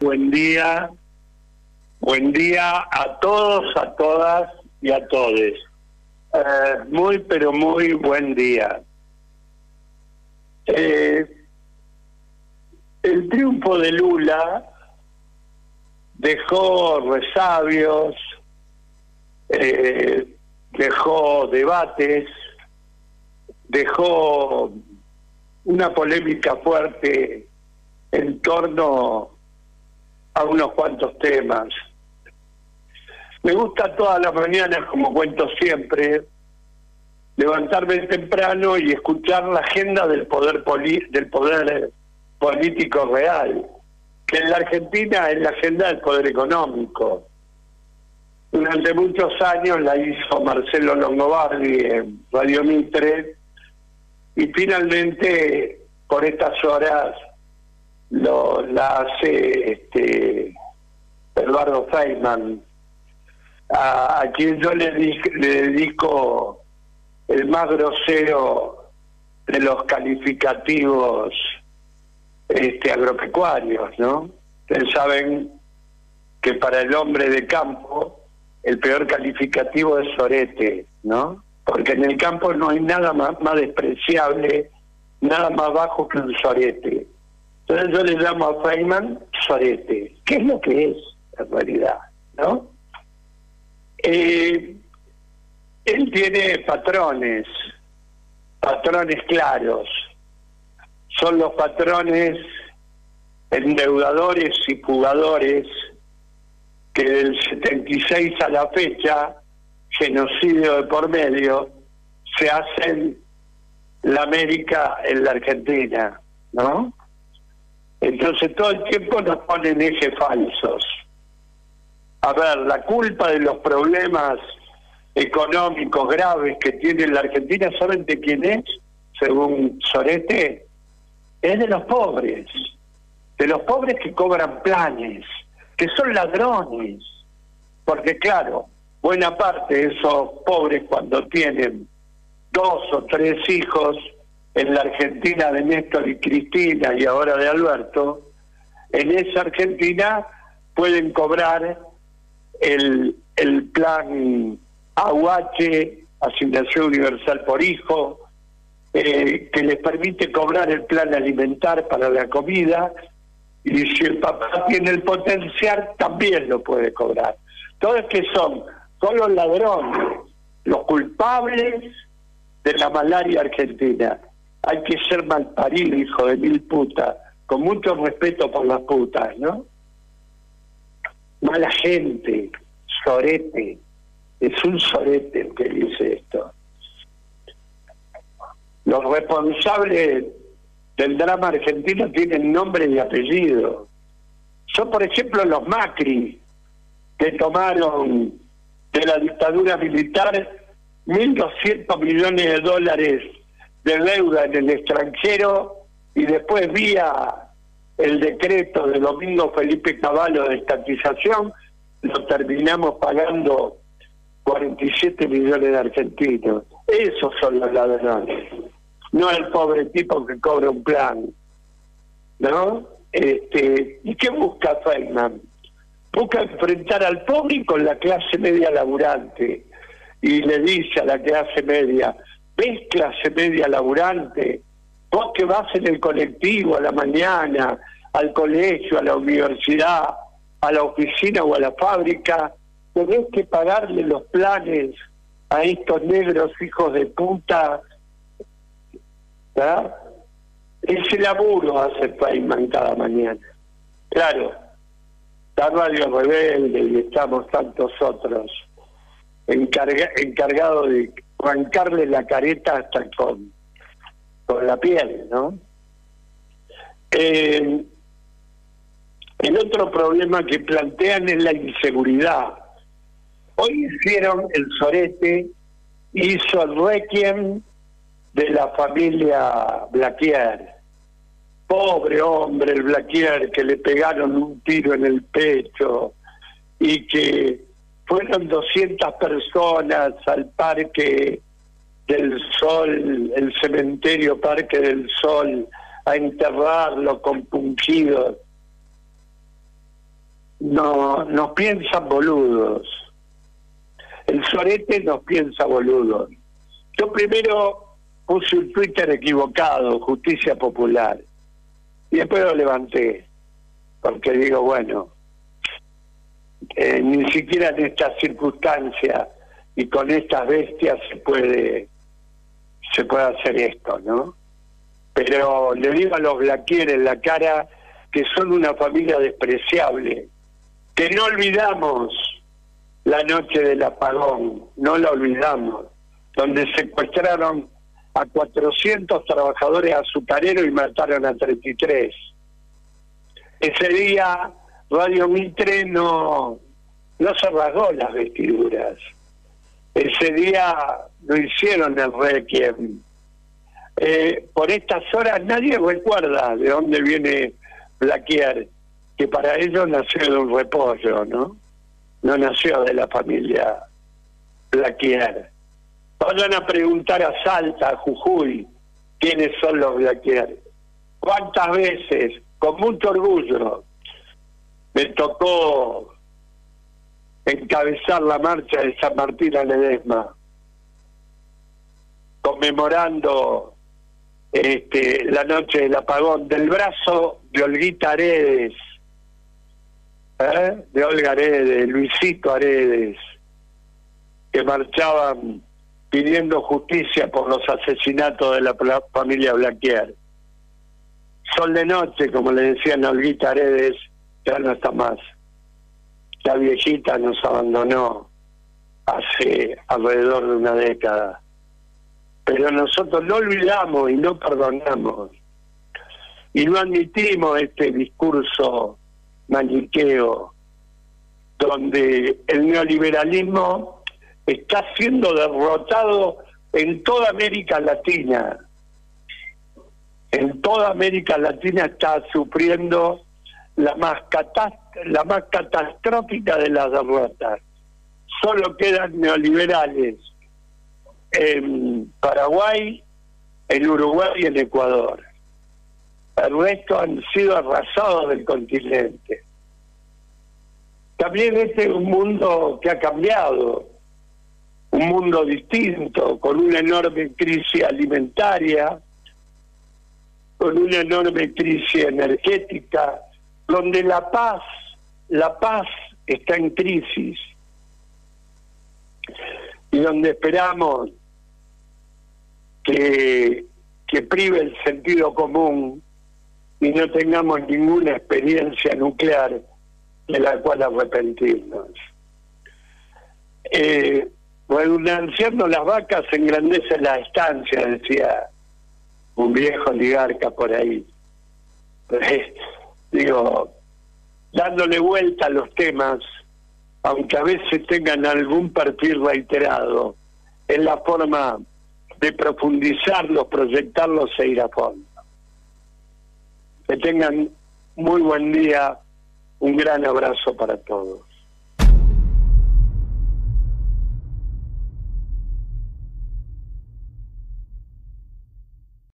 buen día a todos, a todas y a todes. Muy, pero muy buen día. El triunfo de Lula dejó resabios, dejó debates, dejó una polémica fuerte en torno a unos cuantos temas. Me gusta todas las mañanas, como cuento siempre, levantarme temprano y escuchar la agenda del poder político real, que en la Argentina es la agenda del poder económico. Durante muchos años la hizo Marcelo Longobardi en Radio Mitre, y finalmente por estas horas la hace Eduardo Feynman, a quien yo le dedico el más grosero de los calificativos agropecuarios, ¿no? Ustedes saben que para el hombre de campo el peor calificativo es sorete, ¿no? Porque en el campo no hay nada más despreciable, nada más bajo que un sorete. Entonces yo le llamo a Feynman sorete. ¿Qué es lo que es en realidad, no? Él tiene patrones claros. Son los patrones endeudadores y jugadores que del 76 a la fecha, genocidio de por medio, se hacen la América en la Argentina, ¿no? Entonces todo el tiempo nos ponen ejes falsos. A ver, la culpa de los problemas económicos graves que tiene la Argentina, ¿saben de quién es? Según Sorete, es de los pobres que cobran planes, que son ladrones, porque claro, buena parte de esos pobres, cuando tienen 2 o 3 hijos, en la Argentina de Néstor y Cristina y ahora de Alberto, en esa Argentina pueden cobrar el plan AUH, Asignación Universal por Hijo, que les permite cobrar el plan alimentar para la comida, y si el papá tiene el potencial, también lo puede cobrar. Todos que son los ladrones, los culpables de la malaria argentina. Hay que ser malparido, hijo de mil putas, con mucho respeto por las putas, ¿no? Mala gente, sorete, es un sorete el que dice esto. Los responsables del drama argentino tienen nombre y apellido. Son, por ejemplo, los Macri, que tomaron de la dictadura militar 1.200 millones de dólares de deuda en el extranjero, y después vía el decreto de Domingo Felipe Cavallo de estatización, lo terminamos pagando 47 millones de argentinos. Esos son los ladrones, no el pobre tipo que cobra un plan, ¿no? ¿Y qué busca Feynman? Busca enfrentar al pobre con la clase media laburante, y le dice a la clase media: ¿ves, clase media laburante? Vos que vas en el colectivo a la mañana, al colegio, a la universidad, a la oficina o a la fábrica, tenés que pagarle los planes a estos negros hijos de puta, ¿verdad? Ese laburo hace Feynman cada mañana. Claro, está Radio Rebelde y estamos tantos otros encargados de arrancarle la careta hasta con la piel, ¿no? El otro problema que plantean es la inseguridad. Hoy hicieron el sorete, hizo el requiem de la familia Blaquier. Pobre hombre el Blaquier, que le pegaron un tiro en el pecho y que fueron 200 personas al Parque del Sol, el cementerio Parque del Sol, a enterrarlo compungido. no, nos piensan boludos. El sorete nos piensa boludos. Yo primero puse un Twitter equivocado, Justicia Popular, y después lo levanté, porque digo, bueno, ni siquiera en estas circunstancias y con estas bestias se puede hacer esto, ¿no? Pero le digo a los Blaquier en la cara que son una familia despreciable, que no olvidamos la noche del apagón, no la olvidamos, donde secuestraron a 400 trabajadores azucareros y mataron a 33. Ese día Radio Mitre no se rasgó las vestiduras. Ese día no hicieron el requiem. Por estas horas nadie recuerda de dónde viene Blaquier, que para ellos nació de un repollo, ¿no? No nació de la familia Blaquier. Vayan a preguntar a Salta, a Jujuy, quiénes son los Blaquier. ¿Cuántas veces, con mucho orgullo, me tocó encabezar la marcha de San Martín a Ledesma, conmemorando la noche del apagón, del brazo de Olguita Aredes, de Olga Aredes, Luisito Aredes, que marchaban pidiendo justicia por los asesinatos de la familia Blaquier. Sol de noche, como le decían a Olguita Aredes, ya no está más. La viejita nos abandonó hace alrededor de una década. Pero nosotros no olvidamos y no perdonamos. Y no admitimos este discurso maniqueo, donde el neoliberalismo está siendo derrotado en toda América Latina. En toda América Latina está sufriendo la más catastrófica de las derrotas. Solo quedan neoliberales en Paraguay, en Uruguay y en Ecuador. El resto han sido arrasados del continente. También este es un mundo que ha cambiado, un mundo distinto, con una enorme crisis alimentaria, con una enorme crisis energética, donde la paz está en crisis, y donde esperamos que prive el sentido común y no tengamos ninguna experiencia nuclear de la cual arrepentirnos. Redundanciando las vacas engrandece la estancia, decía un viejo oligarca por ahí. Digo, dándole vuelta a los temas, aunque a veces tengan algún perfil reiterado, es la forma de profundizarlos, proyectarlos e ir a fondo. Que tengan muy buen día, un gran abrazo para todos.